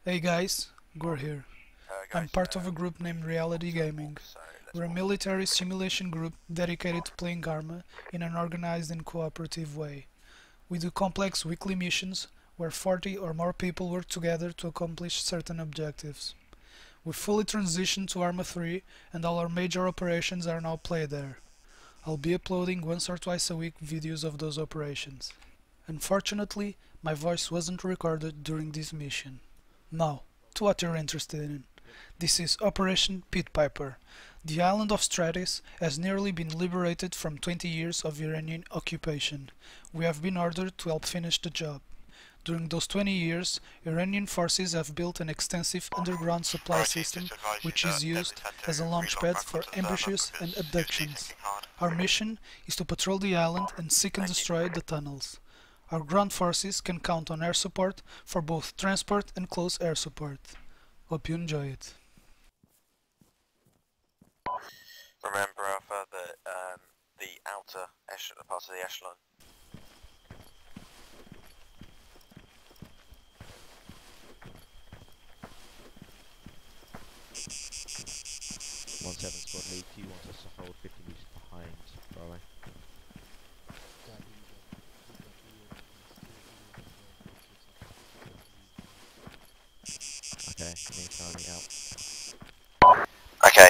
Hey guys, Gore here. I'm Guys, part of a group named Reality Gaming. We're a military simulation group dedicated to playing Arma in an organized and cooperative way. We do complex weekly missions where 40 or more people work together to accomplish certain objectives. We've fully transitioned to Arma 3 and all our major operations are now played there. I'll be uploading once or twice a week videos of those operations. Unfortunately, my voice wasn't recorded during this mission. Now, to what you're interested in. This is Operation Pit Piper. The island of Stratis has nearly been liberated from 20 years of Iranian occupation. We have been ordered to help finish the job. During those 20 years, Iranian forces have built an extensive underground supply Priority, system just advise you which that is Deadly's used had to as a launch relog pad back for onto the server ambushes because and it's actually abductions. kicking hard. Our mission is to patrol the island and seek and Thank you. destroy the tunnels. Our ground forces can count on air support for both transport and close air support. Hope you enjoy it. Remember, Alpha, that the outer echelon, part of the echelon. One seven squad lead. Do you want us to hold 50 meters behind Bravo? Okay, me Charlie out. Okay,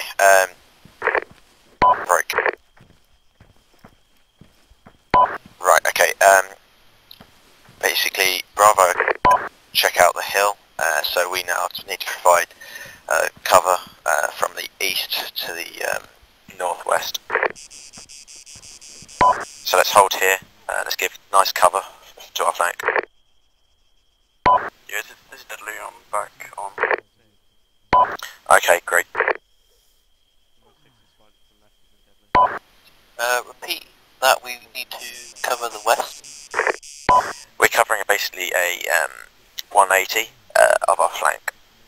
break. Right, okay, basically, Bravo, check out the hill, so we now need to provide cover from the east to the northwest. So let's hold here, let's give nice cover to our flank. Yeah, this is Deadly, I'm back on. Okay, great. Repeat that, we need to cover the west. We're covering basically a 180 of our flank.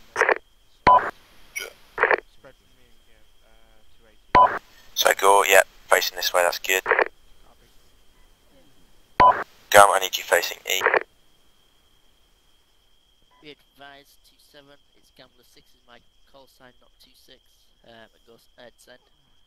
So Gore, yeah, facing this way, that's good. Gum, I need you facing E. Be advised, 2-7, it's Gambler 6 is my call sign, not 2-6. It goes send.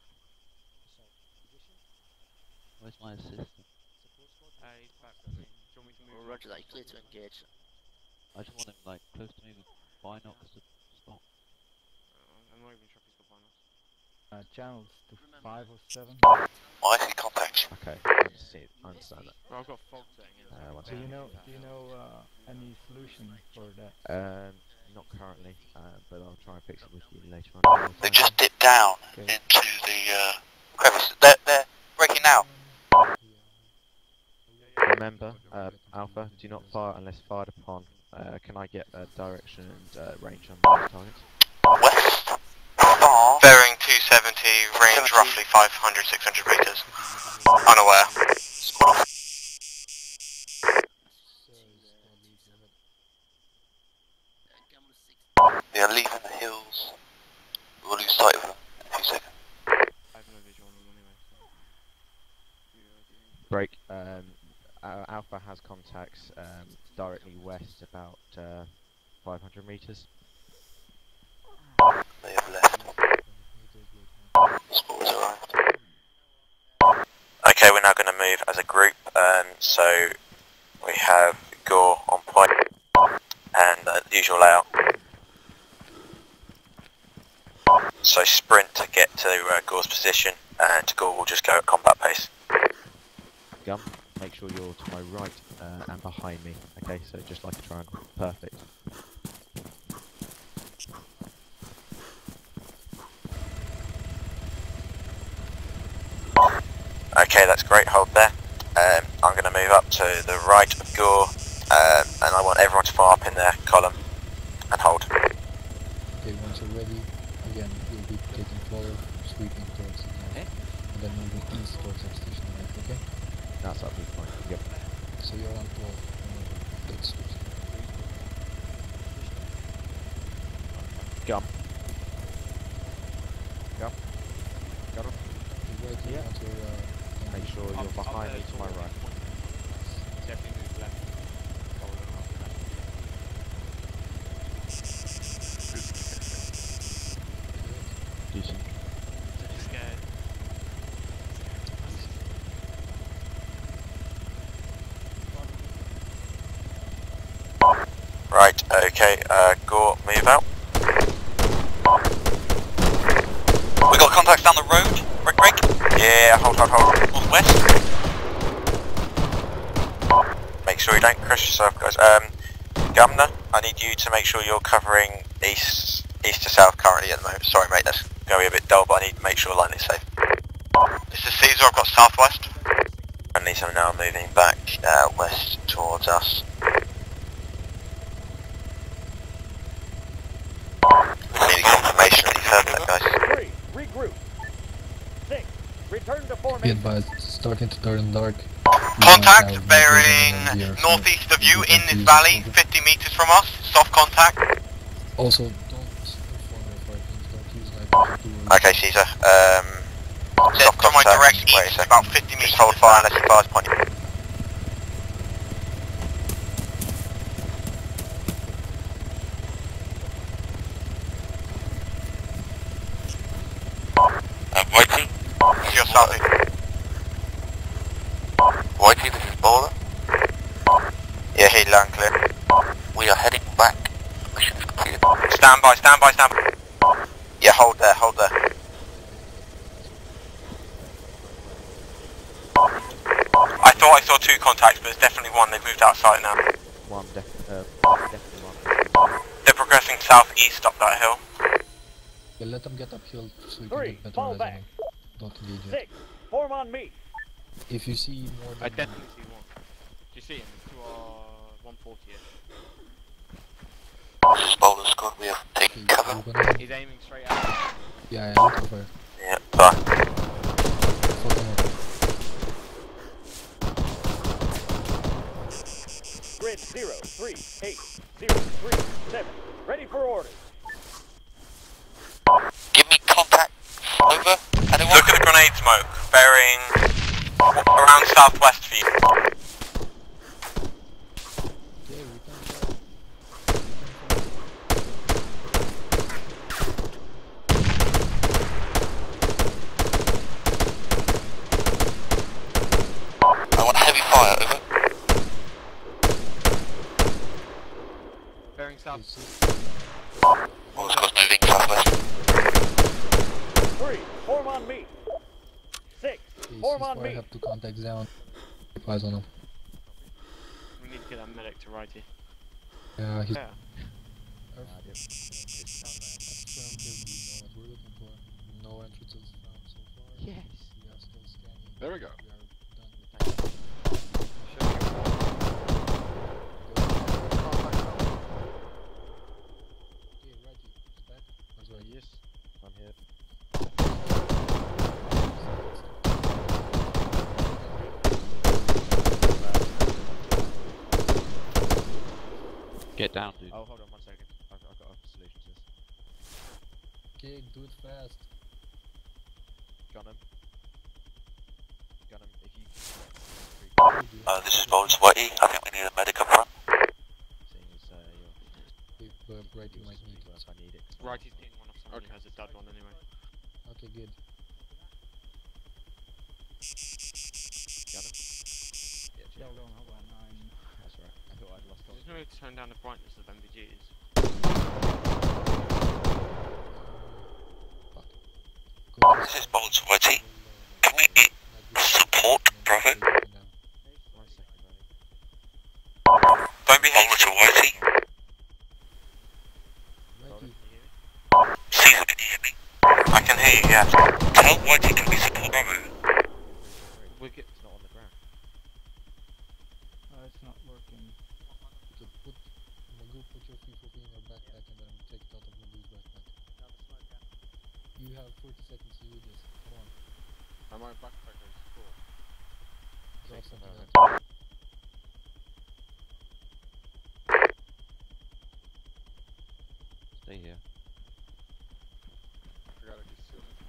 Where's my assistant? He's back with me. Do you want me to move? Well, roger that, clear to engage. I just want him like close to me with binocs to spot. I'm not even sure if he's got binocs. Channels to 5 or 7. I see contact. Okay, I understand that. Well, I've got fog setting in. One Do you know any solution for that? Not currently, but I'll try and fix it with you later on. They've just dipped down into the crevice. They're breaking out. Remember, Alpha, do not fire unless fired upon. Can I get direction and range on those targets? West. Bearing 270, range roughly 500, 600 meters. Unaware. Gambler 6. They are leaving the hills. We'll lose sight of them in a few seconds. I have no visual on them anyway, so... Break. Alpha has contacts directly west, about 500 meters. They have left. Squads arrived. Okay, we're now going to move as a group. So we have Gore on point and the usual layout. So sprint to get to Gore's position, and Gore will just go at combat pace. Gum, make sure you're to my right and behind me. Okay, so just like a triangle. Perfect. Okay, that's great, hold there. I'm going to move up to the right of Gore, and I want everyone to fire up in their column and hold. Okay, once you're ready, again, you'll be taking cover, sweeping towards the north, and then moving east towards our station, right, okay? That's absolutely fine. Yep. So you're on 12, let's switch. Gum. Gum. Got him. You ready Yeah. once you're, Make sure you're behind me to my right. Definitely move left. Right, okay, Gore, move out. We got contacts down the road, Rick? Yeah, hold. Northwest. Make sure you don't crush yourself, guys. Governor, I need you to make sure you're covering east to south currently at the moment. Sorry mate, that's going to be a bit dull, but I need to make sure line is safe. This is Caesar, I've got southwest. And these are now moving back west towards us. We need confirmation that you've heard that, guys. 3, regroup. 6, return to Be formation. advised, it's starting to turn dark. Contact bearing northeast of you in this valley, 50 meters from us. Soft contact. Also, don't inform your partners, don't use night vision to Okay, Caesar. Soft from my contact. direct Wait a east, second. about 50 meters. Just hold fire unless your fire's pointing. Whitey, you're southing. Whitey, this is Bowler. Yeah, he loud and clear. We are heading back. Mission is completed. Stand by. Yeah, hold there. I thought I saw 2 contacts, but it's definitely one. They've moved outside now. One, definitely one. They're progressing southeast up that hill. Yeah, let them get uphill so you 3, can get better fall resonance. back. Don't engage yet. 6, form on me. If you see more than I definitely see one. Do you see him? It's to our 140ish. This is Bowler Squad, we have taken cover. you're gonna... He's aiming straight at us. Yeah, look over. Yeah, bye. Fuck them up. Grid 0380337. Ready for orders. Give me contact. Over. Anyone? Look at the grenade smoke, bearing around southwest for you. Okay, we can I want heavy fire. Over. Bearing south. Bowler Squad's moving southwest. 3, form on me. 6, form on I me. have to contact down. Eyes on him. We need to get that medic to righty. Yeah, he's... Yeah. We're looking for. No entrances found so far. Yes. We are still scanning. There we go. We are done. Okay, righty. It's back. That's right. Yes, I'm here. Get down, dude. Oh, hold on 1 second. I've got a solution to this. Okay, do it fast. Gunham, if you This is Bowler Whitey. I think we need a medic up front. seeing as you're Right, you might need it. if I need it. Righty's getting one off someone who has a dud one anyway. Okay, good. Gunham? Yeah, chill. That's right. I thought I'd lost There's no way to turn down the brightness of MVGs. This is Bowler Whitey. Can we get support, Bravo? 1 second, buddy. Don't be Bowler to Whitey. Brother, Righty. can you hear me? Caesar, can you hear me? I can hear you, yeah. Tell Whitey can we support Bravo? We'll get. It's not on the ground. Okay, Magoo, put your P4P in your backpack and then take it out of Magoo's backpack. You have 40 seconds to do this. Come on. My backpack is full. Drop Takes a something moment. out. Stay here. I forgot to conceal it.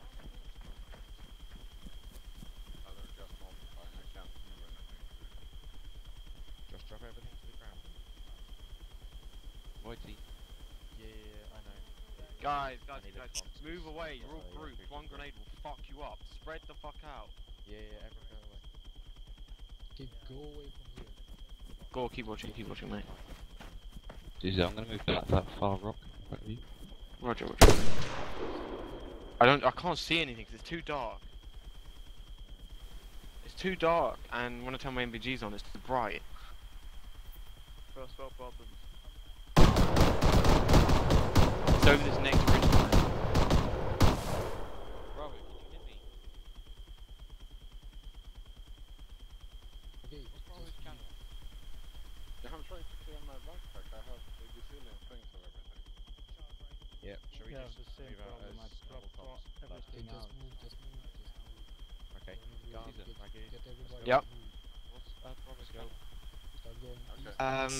They're just multiplying. I can't do anything. Just drop everything to the ground. Whitey. Yeah, I know. Guys, I need a comms move away. You're all yeah, grouped. One grenade will fuck you up. Spread the fuck out. Yeah, everyone go away. Okay, go away from here. Go, keep watching, mate. Jesus, I'm gonna move to that far rock. Right with you. Roger. I can't see anything 'cause it's too dark. It's too dark, and when I turn my MVGs on, it's too bright. Crossbow problems. It's over this next ridge line. Bravo, can you hear me? Okay, What's Bravo's channel? Yeah, I'm trying to clear my backpack. I have a gazillion things of everything. Yeah, shall we Yeah, just the same move out problem. I as dropped normal comms? everything just out. move. Okay. Guys, Caesar, Maggie. get everybody Yep. to move. What's Bravo's channel? Start going Okay.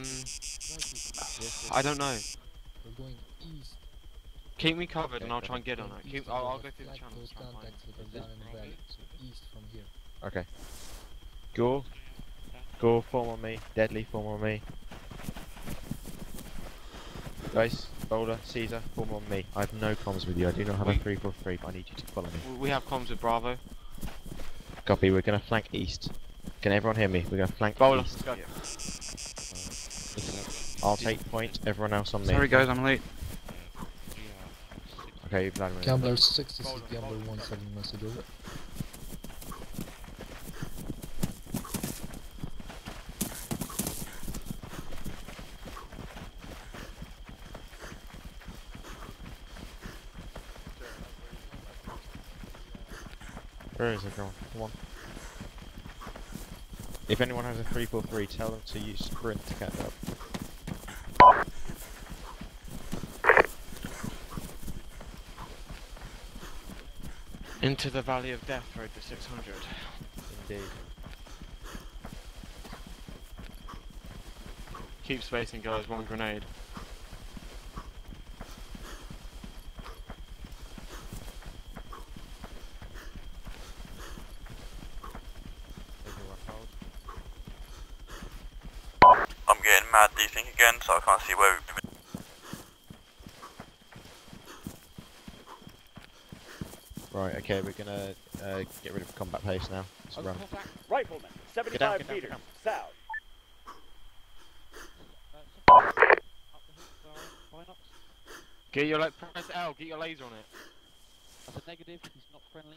east. I don't know. We're going east. Keep me covered, Okay, and I'll try and get Going on it. east and I'll gonna go through the flank channels. those Try and find contacts it. that are down in the valley. So east from here. Okay. Gore, form on me. Deadly, form on me. Guys, Boulder, Caesar, form on me. I have no comms with you. I do not have a 343, but I need you to follow me. We have comms with Bravo. Copy, we're gonna flank east. Can everyone hear me? We're gonna flank Bowler, east. let's go. I'll take point, everyone else on me. Sorry guys, I'm late. Okay, Vladimir. Gambler 66, Hold on, Gambler hold on. 17 message over. Where is everyone? Come on. If anyone has a 343, tell them to use sprint to catch up. Into the Valley of Death, road to 600. Indeed. Keep spacing guys, one grenade. Everyone hold. I'm getting mad desync again, so I can't see where we've been. Right, okay, we're gonna get rid of combat pace now. Let's run. Rifleman, Get 75 down, meters get down. south. Get your press L, get your laser on it. That's a negative, he's not friendly.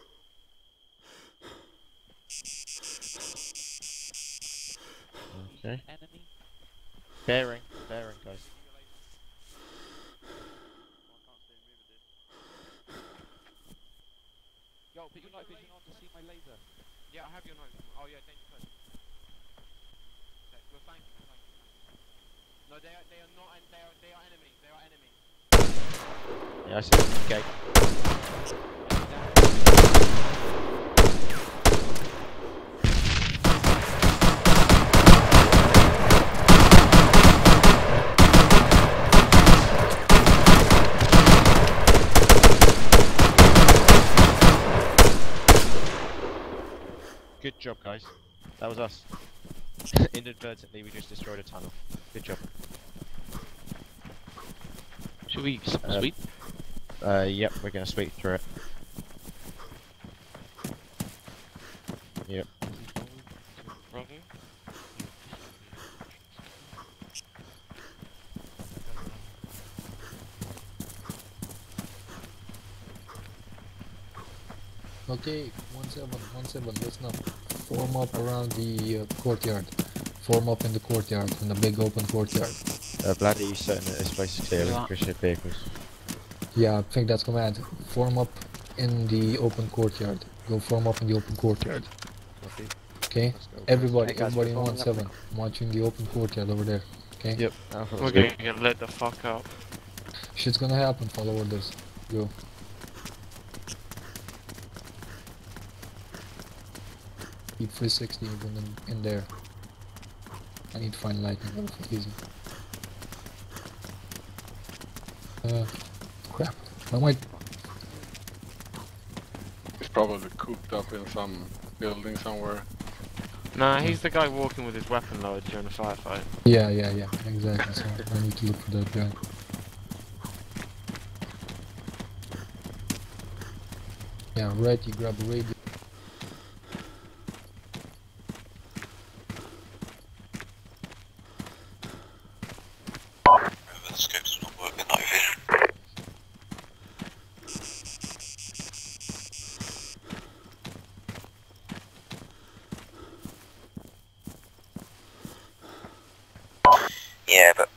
Okay. Enemy. Bearing, guys. Yo, put your night vision on to see my laser. Yeah, I have your notes. Oh yeah, thank you first. Okay, we're flanking. No, they are not, they are enemies. They are enemies. Yeah, I see the gate. Good job, guys. That was us. Inadvertently, we just destroyed a tunnel. Good job. Should we sweep? Yep, we're gonna sweep through it. Yep. Okay, 17, listen up. Form up around the courtyard. Form up in the courtyard, in the big open courtyard. Vladdy, you certain that this place is clear of Christian vehicles? Yeah, I think that's command. Form up in the open courtyard. Go form up in the open courtyard. Copy. Okay? Let's go. Everybody, Okay, guys, everybody in we're forming up 17. I'm watching the open courtyard over there. Okay? Yep. Alpha, We're let's gonna go. get lit the fuck up. Shit's gonna happen, follow orders. Go. Keep 360 even in there. I need to find lightning level for easy. Crap. I might. He's probably cooped up in some building somewhere. Nah, he's the guy walking with his weapon lowered during a firefight. Yeah, exactly. So I need to look for that guy. Yeah, right, you grab a radio. the scope's not working, night vision. Yeah, but...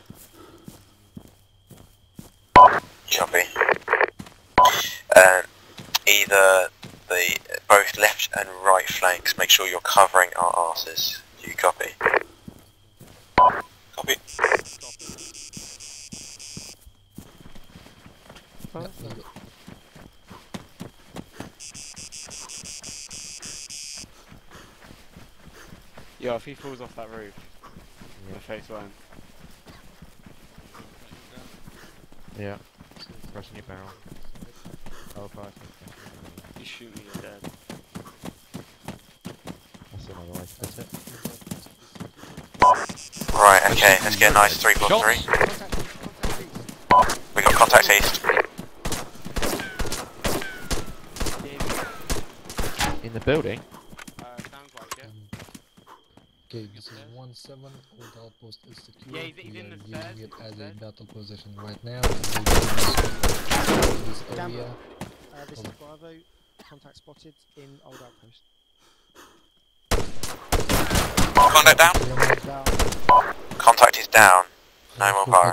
Copy. Either both left and right flanks, make sure you're covering our arses. Do you copy? Copy. Yo, if he falls off that roof, the face won't. Yeah. Pressing your barrel. Oh, fire. You shoot me, you're dead. That's another way to put it. Right, okay, let's get a nice 3+3. We got contacts east. In the building? Sounds like it. Okay, this is 1-7, old outpost is secure. Yeah, he's in the We stairs, are using it he's as a dead. battle position right now. In this area. This is Bravo. Contact spotted in old outpost. Contact down? Contact is down. No more power.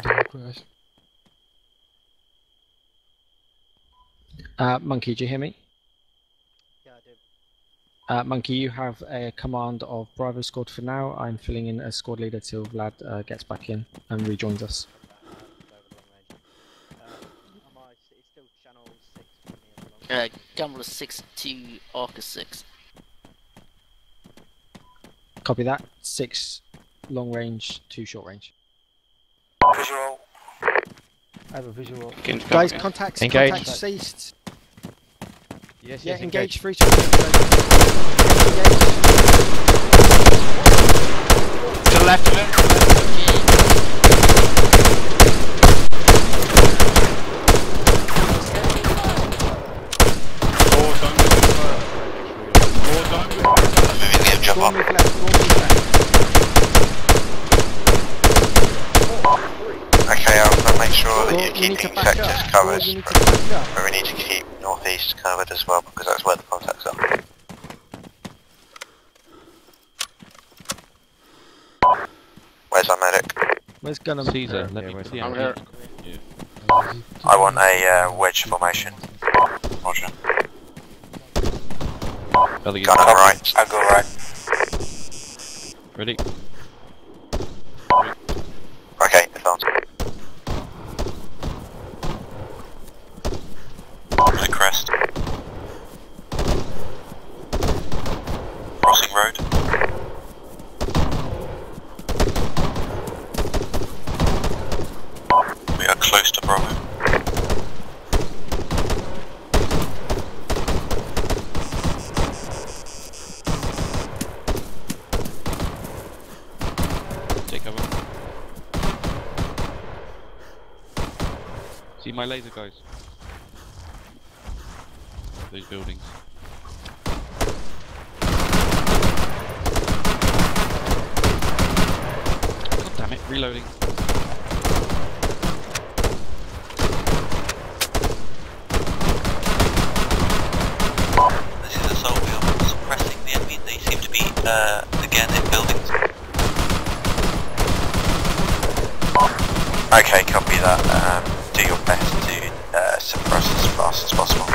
Monkey, do you hear me? Yeah, I do. Monkey, you have a command of Bravo squad for now. I'm filling in as squad leader till Vlad gets back in and rejoins us. Gamma 6 to Arca 6. Copy that. 6 long range, 2 short range. Visual. I have a visual. Engage, Guys, contacts. Engage. Contacts ceased. Yes, Yeah, yes, engage. 3 To the left of it. Moving the jump up. Okay, I'll make sure that you're You need to keeping back sectors up. covered. You need to back up. But we need to keep northeast covered as well because that's where the contacts are. Where's our medic? Where's Gunham? Caesar, let me where's see. I'm here. I want a wedge formation. Roger. Belly Gun on right. I'll go right. Ready? Okay, advance. The crest. Crossing road. We are close to Bravo. Take cover. See my laser, guys? Those buildings. God damn it, reloading. This is assault. We are suppressing the enemy. They seem to be, again, in buildings. Okay, copy that. Do your best to suppress as fast as possible.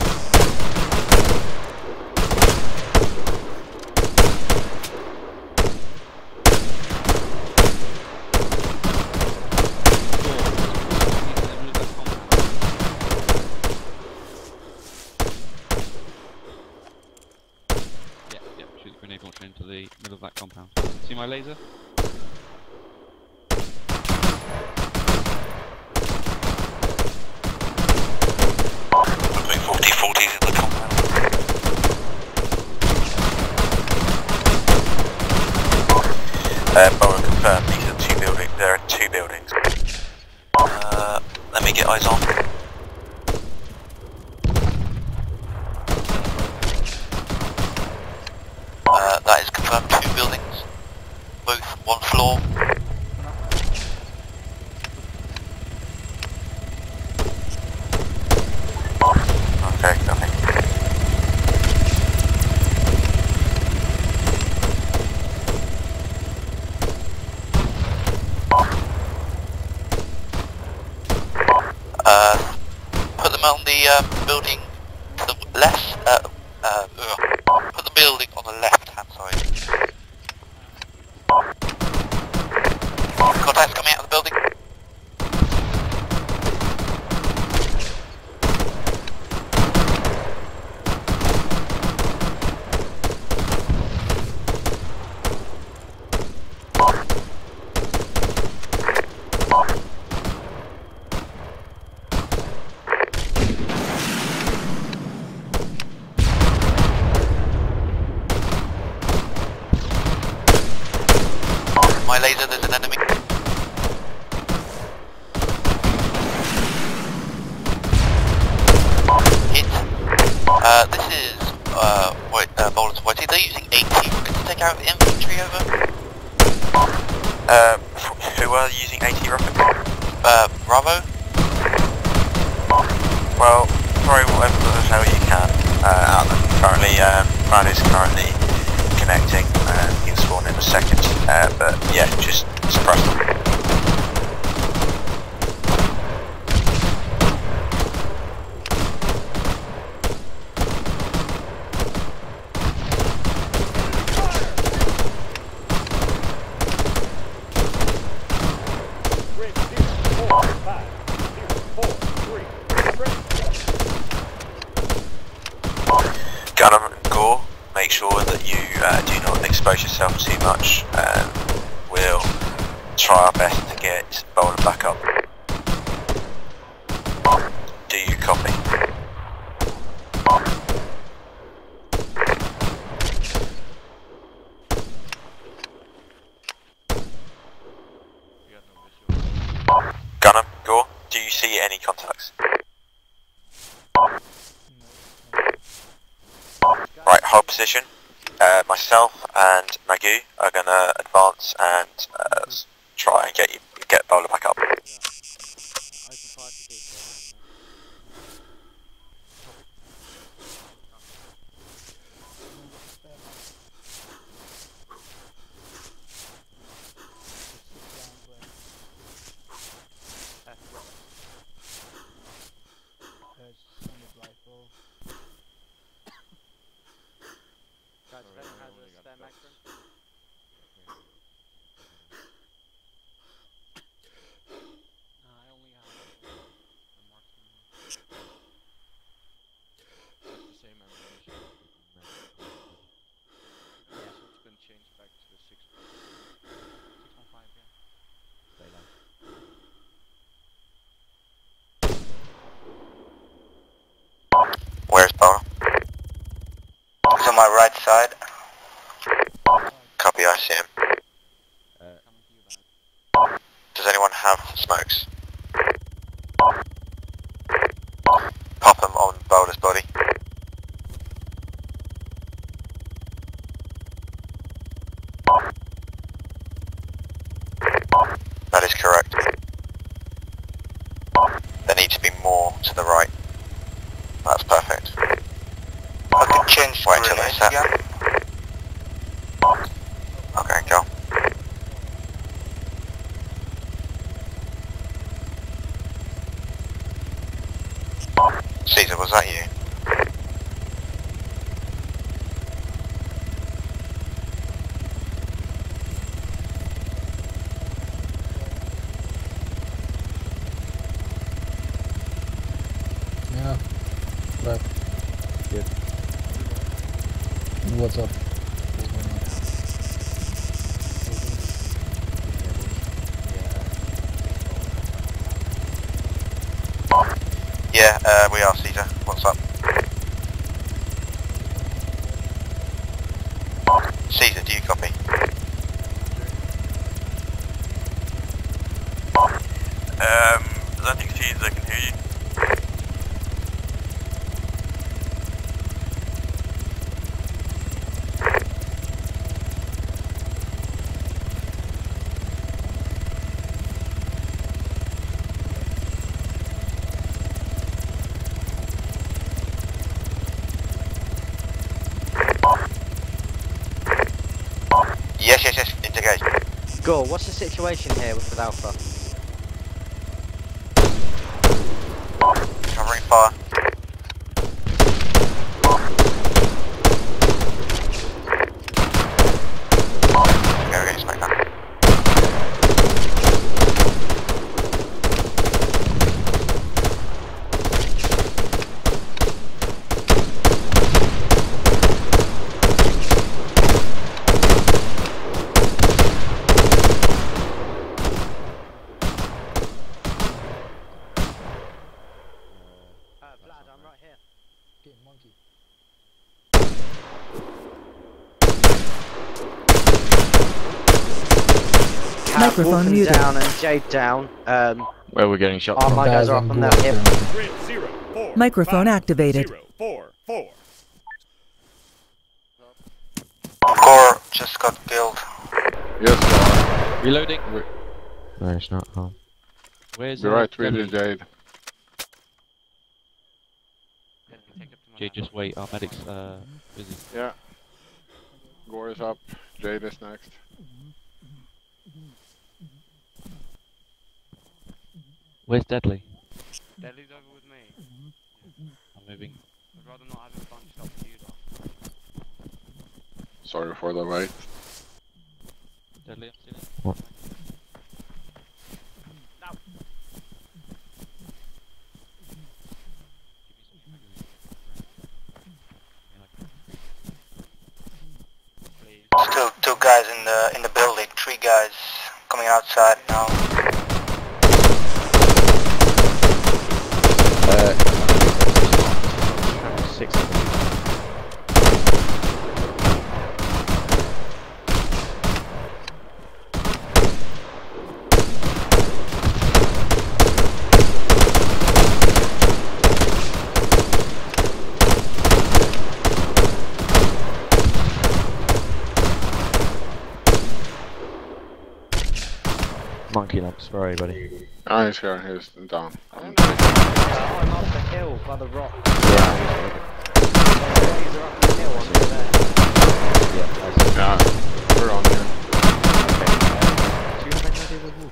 Yeah, shoot the grenade launcher into the middle of that compound. See my laser? We're putting 40-40s in the compound. Borough confirmed, these are 2 buildings. There are 2 buildings. Let me get eyes on. That is confirmed, 2 buildings. Both 1 floor. them on the building to the left. Put the building on the left-hand side. Contacts coming out of the building. My laser, there's an enemy. Hit. This is, Bowler's Whitey. They're using 80 rockets to take out infantry, over. Who are using 80 rockets? Bravo. Well, throw whatever the hell you can at them. Currently, Brad is currently connecting, he'll spawn in a second, but yeah, just suppress them. Gun them and gore. Make sure that you do not expose yourself too much. We'll try our best to get Bowler back up. Do you copy? Gunner, Gore, do you see any contacts? Right, hold position. Myself and Magoo are gonna advance and try and get Bowler back up. Where's Bowler? He's on my right side. Copy, I see him. Does anyone have smokes? Pop them on Bowler's body. That is correct. There needs to be more to the right. That's perfect. I can change to grenade again. Okay, go. Caesar, was that you? Yeah. Right. Good. What's up? What's going on? Yeah, we are, Caesar. What's up? Caesar, do you copy? I don't think Caesar can hear you. Yes, engage. Gore, what's the situation here with Alpha? Covering fire. Go against my gun. Vlad, I'm right here. Okay, monkey. Microphone muted. Down and Jade down. Where we're getting shot All from. my guys are up on that hill. Grid 04. Microphone activated. 044. Core just got killed. Yes, Reloading. No, it's not. Oh. Where's you're right with you, Jade. Jade, just wait. Our medic's busy. Yeah. Gore is up. Jade is next. Where's Deadly? Deadly's over with me. I'm moving. I'd rather not have him bunched up with you lot. Sorry for the wait. Deadly, I'm still in. What? Now. Still two guys in the building, 3 guys coming outside now. Six of them. Monkey lamps for everybody. Ah, he's here, he's down. I'm up the hill by the rock. Yeah. Guys are up the hill on there. Yeah, we're on here. Do you have any idea where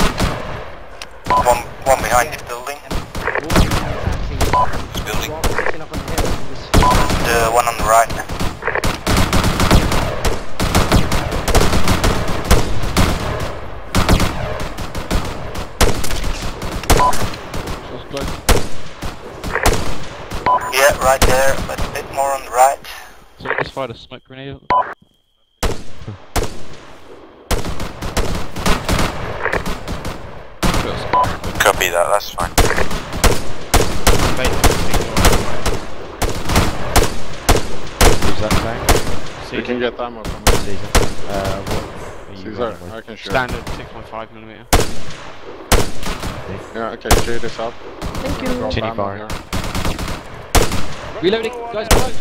Wolf is? One behind this building. This building. The one on the right. Yeah, right there, but a bit more on the right. So I just fired a smoke grenade. Copy that, that's fine. Who's that tank? You can get ammo from Caesar. What are you Caesar, running with? I can shoot. Standard 6.5mm. Yeah, okay, Jade is up. Thank you. Drop Chinny ammo fire. here. Reloading, guys, close!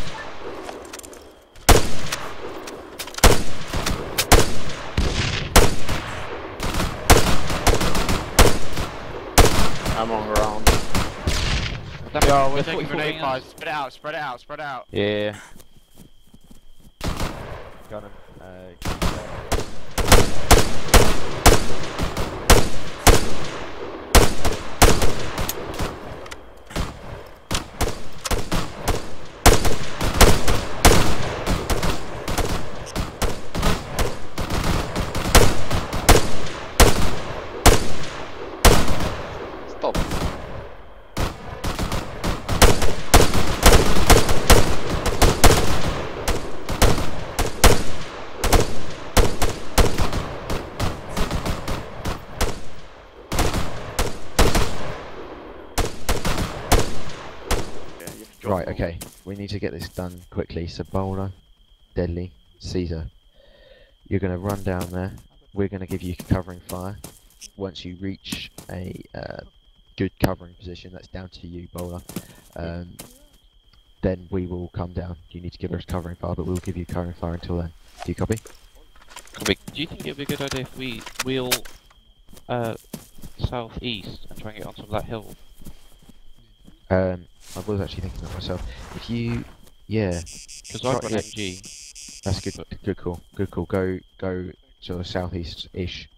Ammo on ground. Yo, we're They're taking 44 grenade going fires. Spread it out, spread it out, spread it out. Yeah. Got him. Stop. Right, okay. We need to get this done quickly. So Bowler, Deadly, Caesar. You're going to run down there. We're going to give you covering fire. Once you reach a good covering position, that's down to you, Bowler. Then we will come down. You need to give us covering fire, but we'll give you covering fire until then. Do you copy? Copy. Do you think it would be a good idea if we wheel southeast and try and get on top of that hill? I was actually thinking that myself. If you, yeah. Because I've got MG. That's good. Good call. Good call. Go sort of southeast-ish.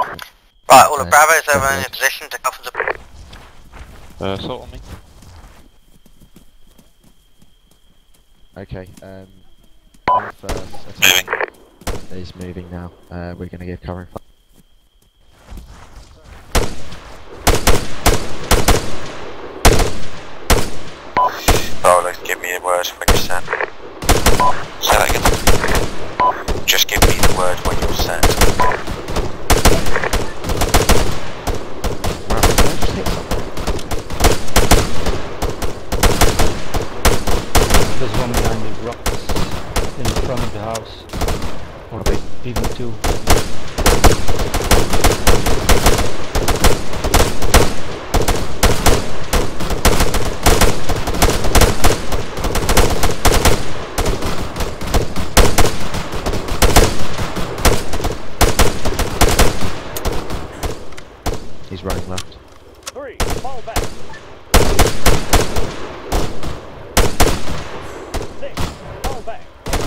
Right, all the Bravos are in a position to cover the... Assault on me. Okay, Alpha is moving now. We're going to give covering fire. Bowler, give me the word when you're set. Say that again. Just give me the word when you're set. There's one behind the rocks in front of the house. Or even two. He's running left. 3, fall back. 6, fall back.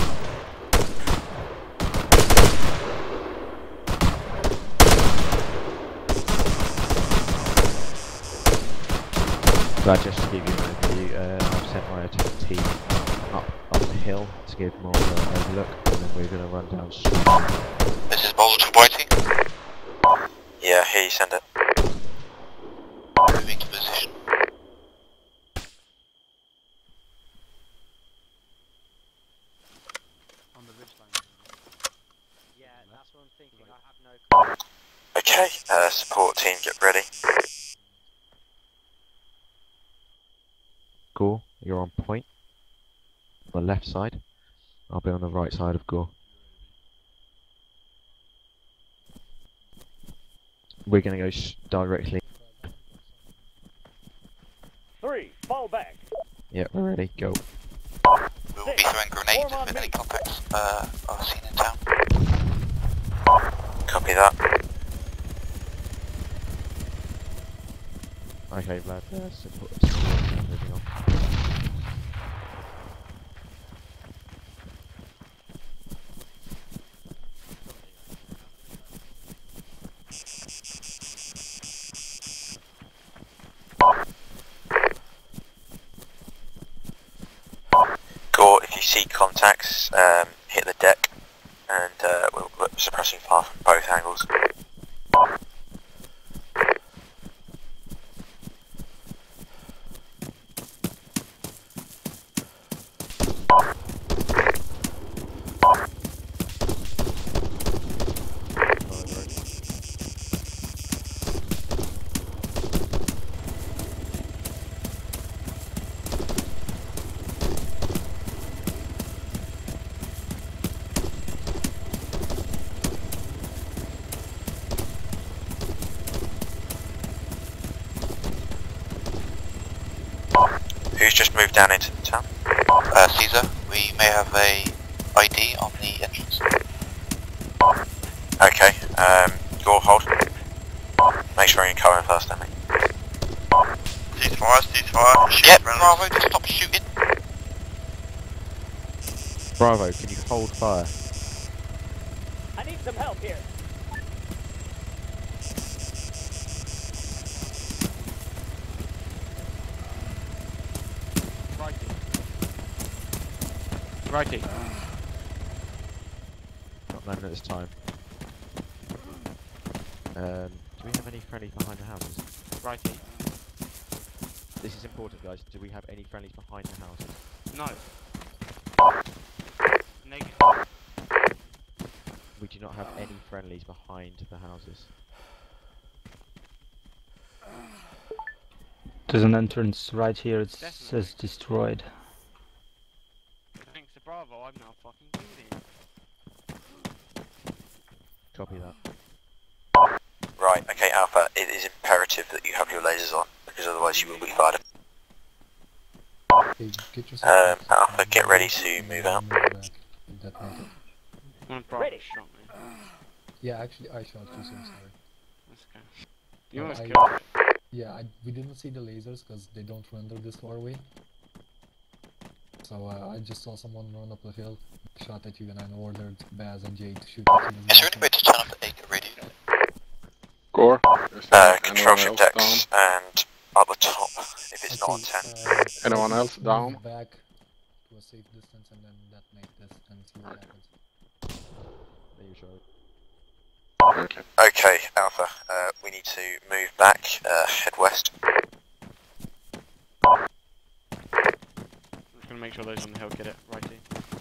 Right, just to give you an overview, I've sent my attack team up the hill to give more of an overlook, and then we're going to run down straight. This is Bowler to Whitey. Yeah, here you send it. Moving to position. On the ridgeline. Yeah, that's what I'm thinking. I have no. Okay, support team, get ready. Gore, you're on point. On the left side. I'll be on the right side of Gore. We're going to go directly. 3, fall back. Yeah, we're ready. Go. We will be throwing grenades if any contacts are seen in town. Copy that. Okay, Vlad, support moving on. Gore, if you see contacts, hit the deck, and we're suppressing fire from both angles. Who's just moved down into the town? Caesar, we may have a ID on the entrance. Okay, Gore, hold. Make sure you're covering first, then, mate. Ceasefire. Yep, Bravo, just stop shooting. Bravo, can you hold fire? I need some help here. Righty. Not known at this time. Do we have any friendlies behind the houses? Righty. This is important, guys. Do we have any friendlies behind the houses? No. Negative. We do not have any friendlies behind the houses. There's an entrance right here. It says destroyed. Thanks to Bravo, I'm now fucking bleeding. Copy that. Right, okay, Alpha, it is imperative that you have your lasers on, because otherwise you will be fired. Okay, get yourself Alpha, get ready to move out. One Bravo shot me. Yeah, actually I shot you, so I'm sorry. That's okay. You almost I- killed me. Yeah, we didn't see the lasers because they don't render this far away. So I just saw someone run up the hill, shot at you, and I ordered Baz and Jay to shoot at you. Is there any way to turn up the Acre radio? Gore, Control ship decks, and up the top, if it's not on 10. anyone else down? Back to a safe distance and then detonate this and see what happens. There you show. Okay, Alpha, we need to move back, head west. I'm just gonna make sure those on the hill get it, righty.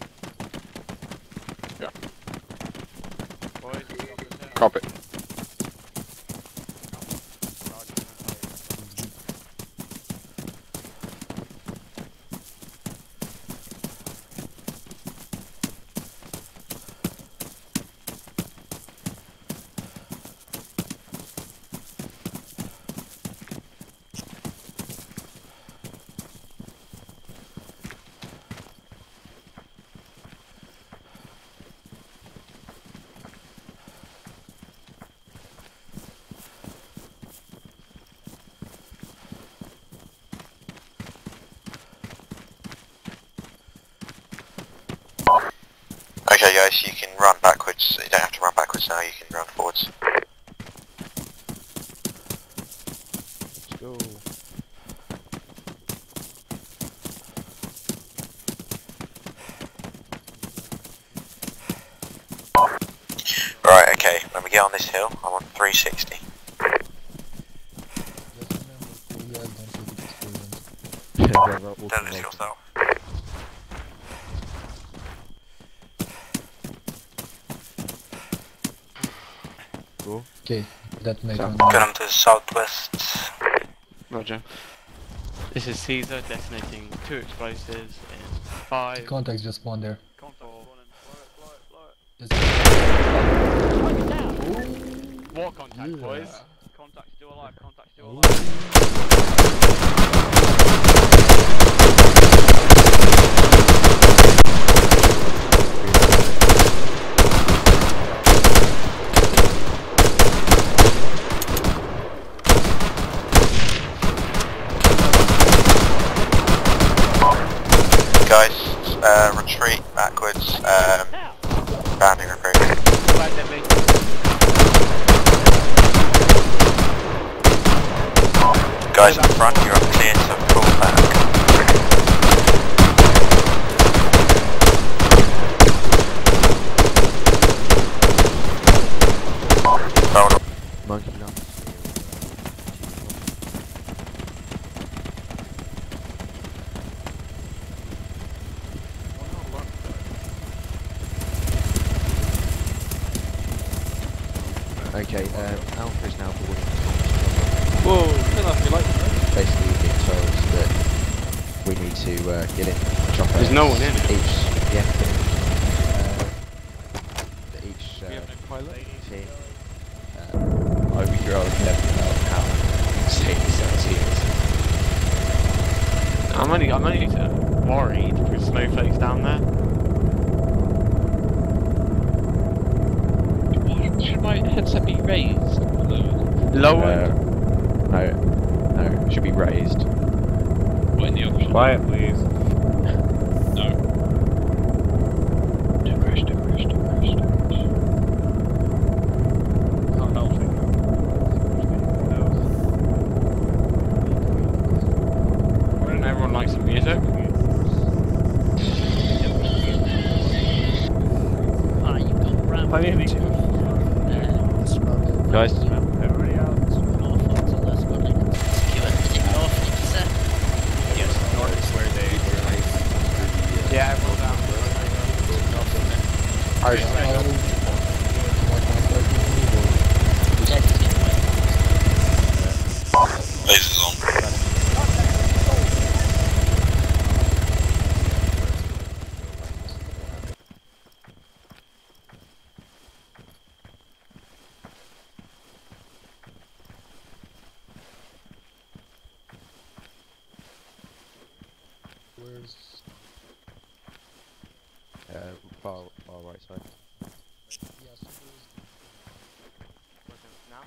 Yeah. Boys, Copy. Okay guys, you can run backwards. You don't have to run backwards now, you can run forwards. Let's go. Right, okay, when we get on this hill, I'm on 360. Don't lose yourself. Cool. Okay, detonate on Get on to the southwest. Roger. This is Caesar detonating 2 explosives in 5. Contacts just spawned there. War contact, boys. Contacts still alive, contacts still alive. Guys, retreat backwards, bounding recruit. Guys in front, you're clear to pull back. Hold on. Monkey now. Okay, Alpha is now boarding. Whoa, turn off your lights. Basically, being told that we need to get in. Chopper. There's no one in it. Each, yeah. Each team. I would be rather careful about how insane this is. I'm only worried with snowflakes down there. Should my headset be raised or lowered? Lowered? No, it should be raised. What in the option? Quiet, please. No. Don't crash. Not helping. Wouldn't everyone like some music? Ah, you've got Ram. Guys, Everybody out. Yes, north is where they realize. Yeah, everyone's out. Lasers on. Where's far right side. yeah, so Now?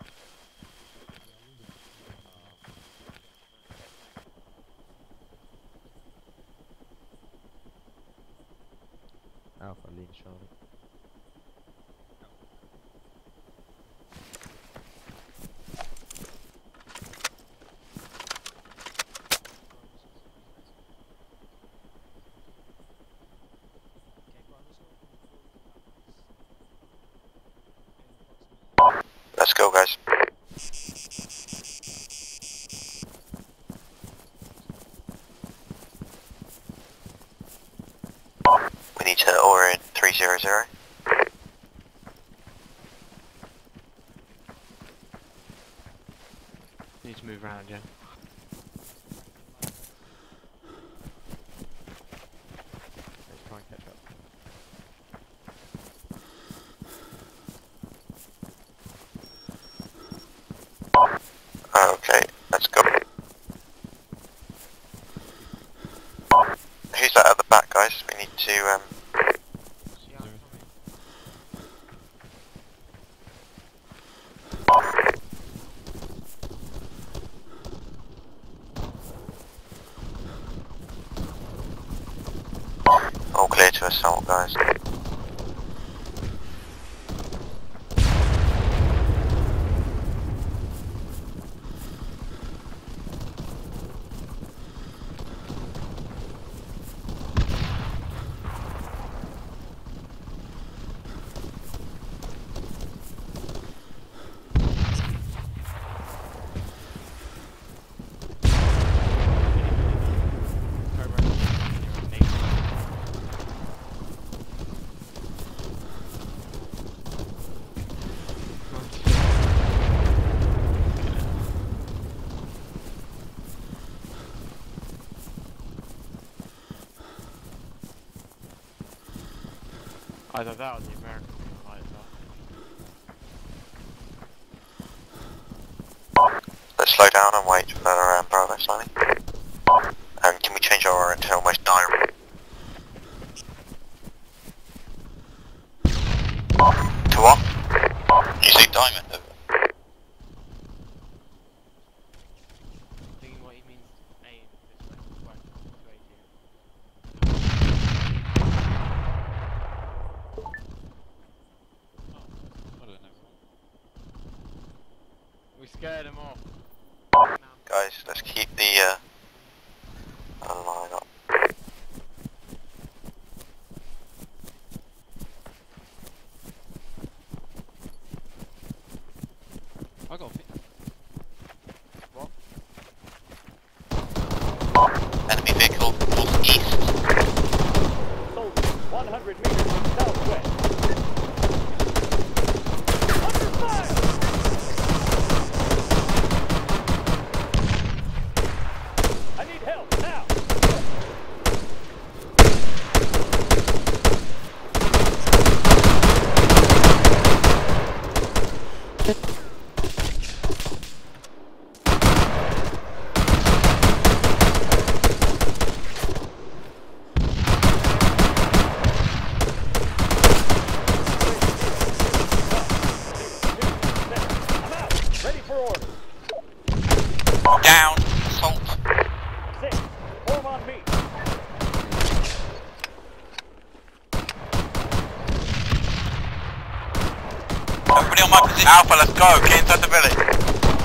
Alpha lean shoulder. need to orient 300. You need to move around, yeah. Let's try and catch up. Okay, let's go. Who's that at the back, guys? We need to, all clear to assault, guys. Either that or the American might as well. Let's slow down and wait for Bravo signing. Can we change our orient to almost direct? To what? You see diamond over. I think what he means aim this way, this way here. I don't know. We scared him off. Guys, let's keep the line up. I got a fit. What? Enemy vehicle northeast. Soldiers, 100 meters southwest. Under fire! I need help now! I'm out! Ready for orders! Down! Assault! 6, form on me! Everybody on my position. Alpha, let's go! Get inside the village!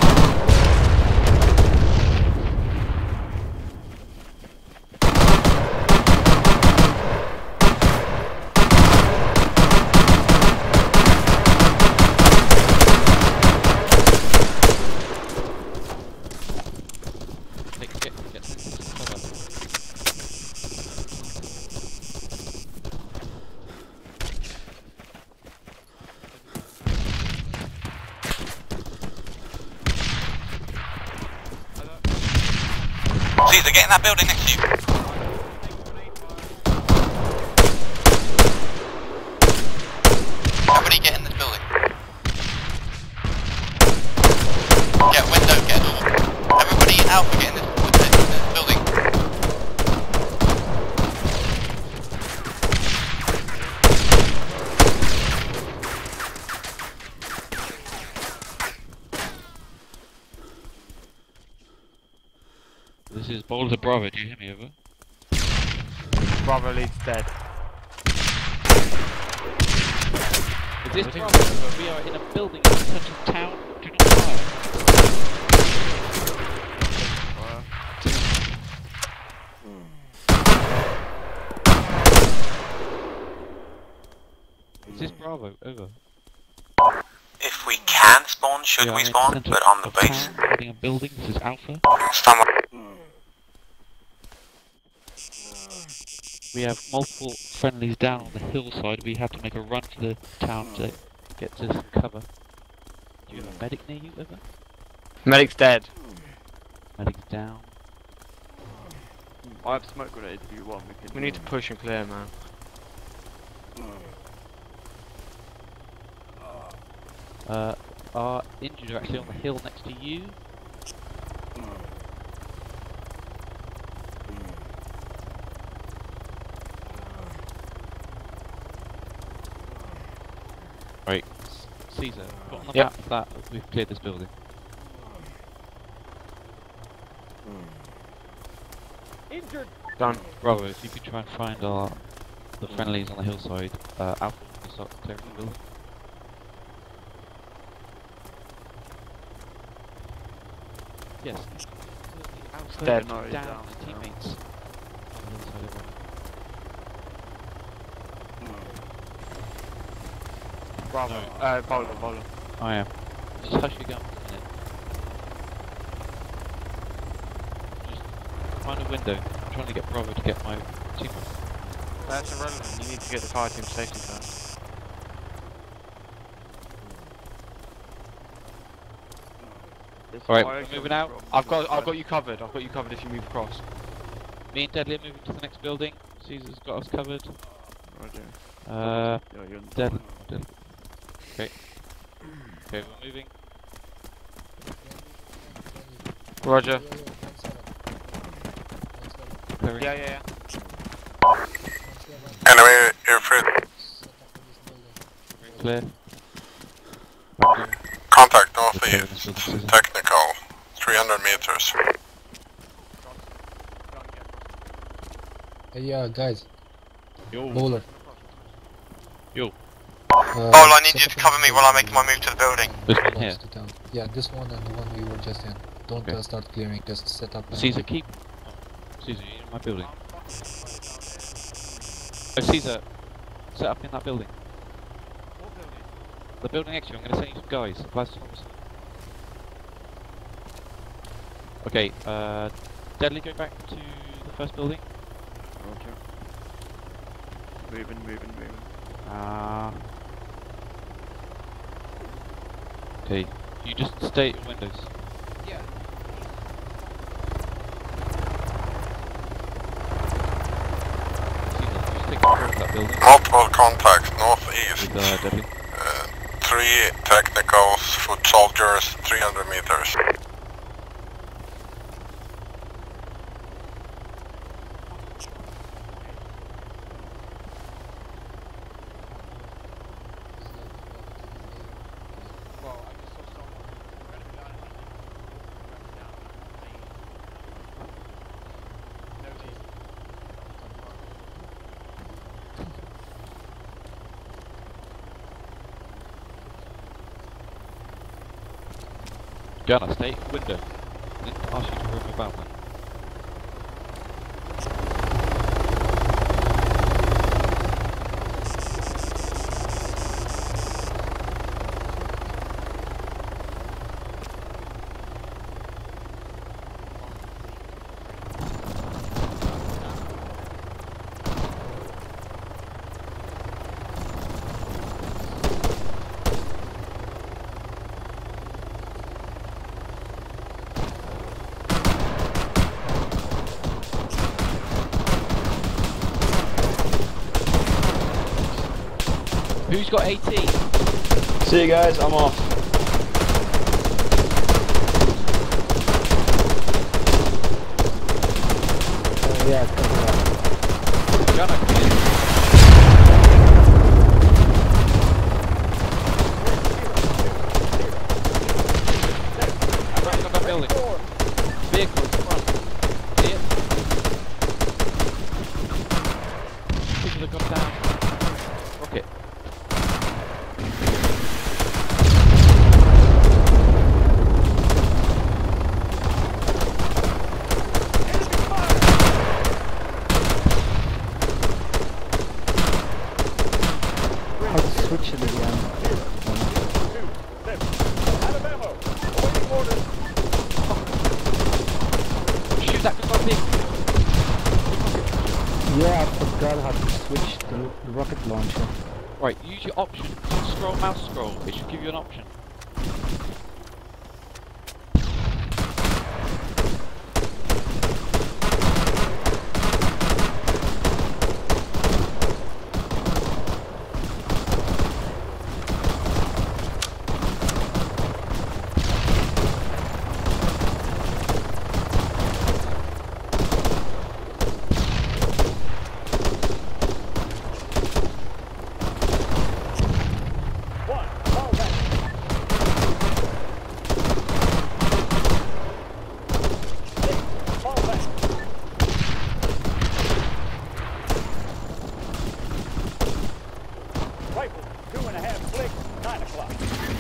Get cover. Caesar, get in that building next to you! Everybody get in this building. Get window, get door. Everybody Alpha get in this building. This is Boulder Bravo, do you hear me over? Bravo leads dead. Is this Bravo over? We are in a building in the centre of town. Do not fire. Is this Bravo over? If we can spawn, should We are we in the spawn? centre But on the of base. town, holding a building. This is Alpha. Someone. We have multiple friendlies down on the hillside, we have to make a run for the town to get to some cover. Do you have a medic near you, ever? Medic's dead. Medic's down. I have smoke grenades if you want. We need to push and clear, man. Our injured are actually on the hill next to you. Right, Caesar, put on the map that we've cleared this building. Injured. Done. Bravo, if you could try and find the friendlies on the hillside, Alpha will start clearing the building. Yes. Dead. No, down the teammates. On the hillside everyone. Bravo. Bowler. I am. Just hush your gun for a minute. Just find a window. I'm trying to get Bravo to get my team. That's irrelevant. You need to get the fire team safety first. Alright, we're moving out. I've got you covered. I've got you covered if you move across. Me and Deadly are moving to the next building. Caesar's got us covered. Deadly. Okay. Okay, we're moving. Roger. Clearing. Yeah. Enemy airfield. Clear. Contact northeast. Technical. 300 meters. Hey, guys. Yo. Bowler. Yo. I need you to cover me while I make my move to the building. This one here. Yeah, this one and the one we were just in. Don't start clearing, just set up. Caesar, keep. Caesar, you're in my building. Oh, Caesar, set up in that building. What building? The building next to you, I'm going to send you some guys. Okay, Deadly, go back to the first building. Roger. Moving. Okay, you just stay at windows. Yeah. Caesar, just take control of that building. Multiple contacts northeast. With, Deadly. 3 technicals, foot soldiers, 300 meters. Gunner, stay at the window. I didn't ask you to roam about that. Who's got 18? See you guys, I'm off. Yeah, Gunner, come in. I'm running up that building. Vehicles, front. See it? People have gone down. Rocket. switch it again. Shoot that gun, Yeah, I forgot how to switch the rocket launcher. Right, use your option. Scroll, mouse scroll. It should give you an option. Rifle, 2.5 clicks, 9 o'clock.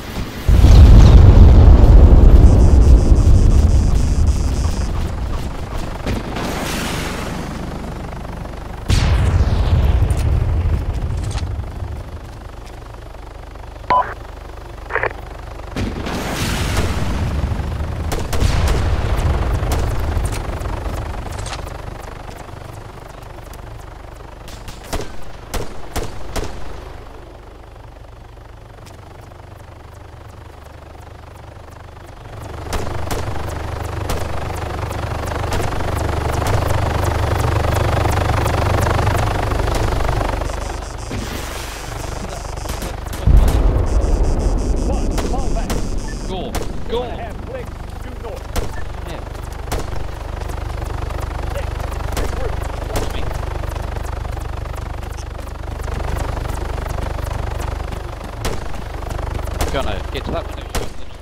Gonna get to that window shot.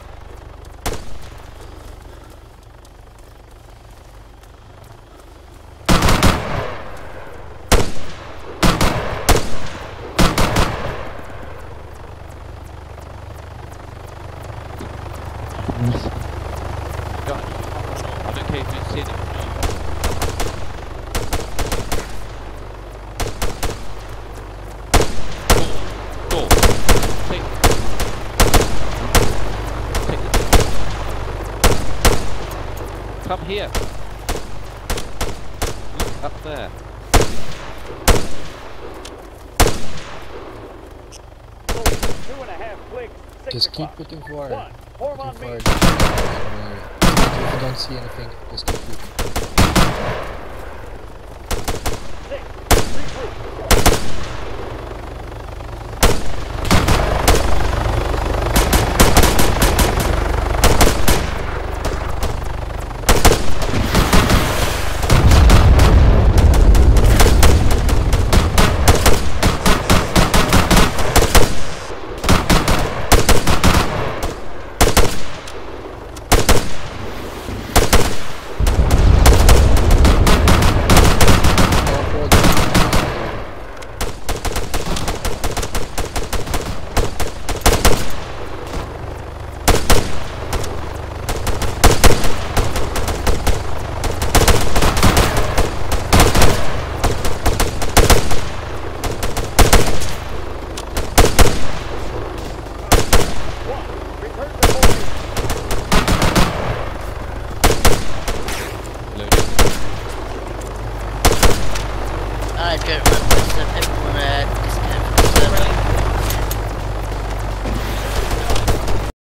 Got it. I don't care if you see it. Go. Take it. Come here. Look up there. Just keep putting fire. Form on me. If you don't see anything, just keep looking. 6, regroup. I don't remember if everyone